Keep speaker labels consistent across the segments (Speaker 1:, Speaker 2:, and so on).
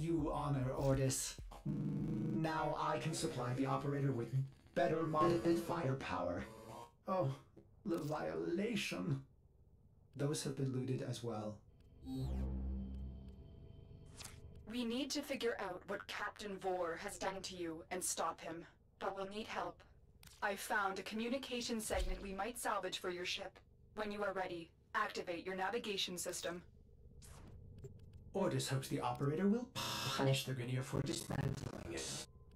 Speaker 1: you honor, Ordis. Now I can supply the operator with better modded firepower. Oh, the violation. Those have been looted as well.
Speaker 2: We need to figure out what Captain Vor has done to you and stop him, but we'll need help. I found a communication segment we might salvage for your ship. When you are ready, activate your navigation system.
Speaker 1: Ordis hopes the operator will punish the Grineer for dismantling it.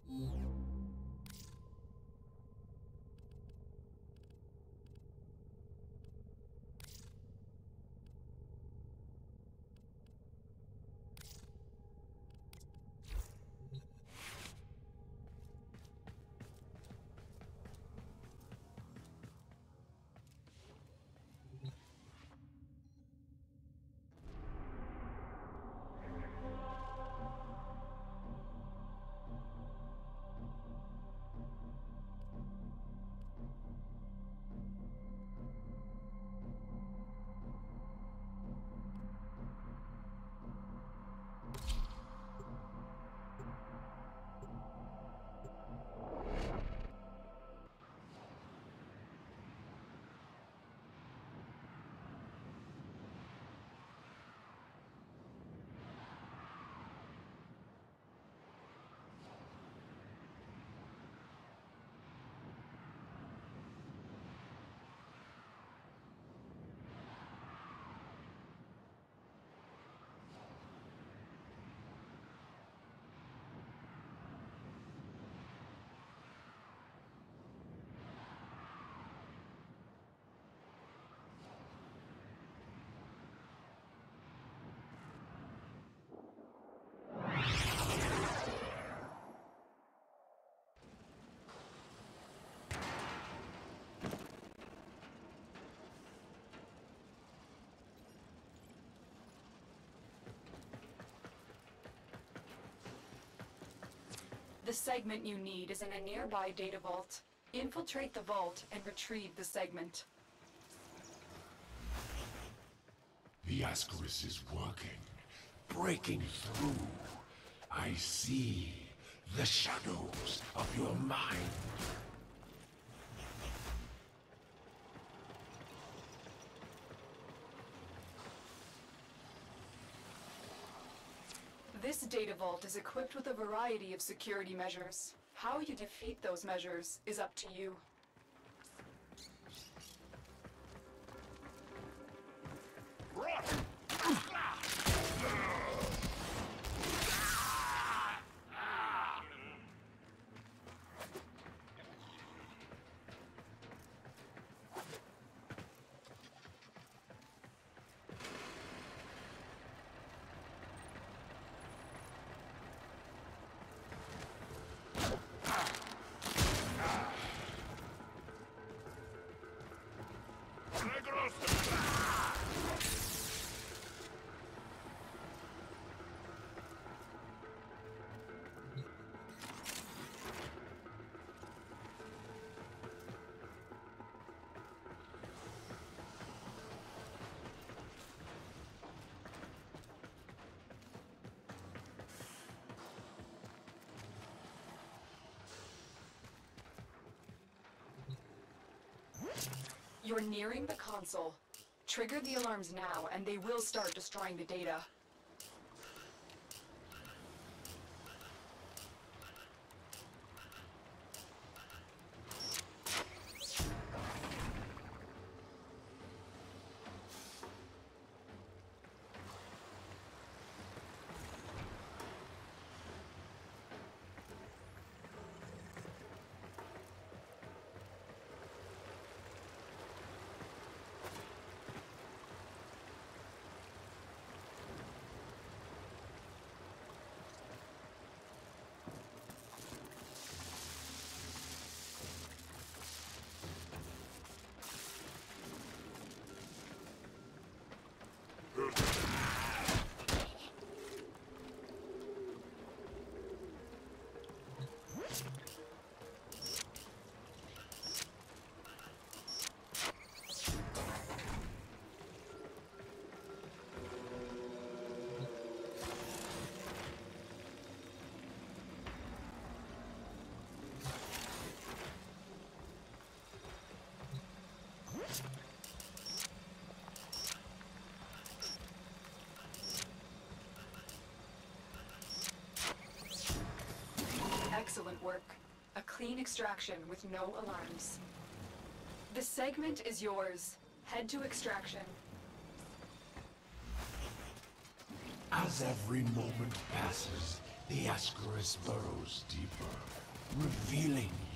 Speaker 2: The segment you need is in a nearby data vault. Infiltrate the vault and retrieve the segment.
Speaker 3: The Ascaris is working, breaking through. I see the shadows of your mind.
Speaker 2: This data vault is equipped with a variety of security measures. How you defeat those measures is up to you. You're nearing the console. Trigger the alarms now, and they will start destroying the data. Excellent work. A clean extraction with no alarms. The segment is yours. Head to extraction.
Speaker 3: As every moment passes, the Ascaris burrows deeper, revealing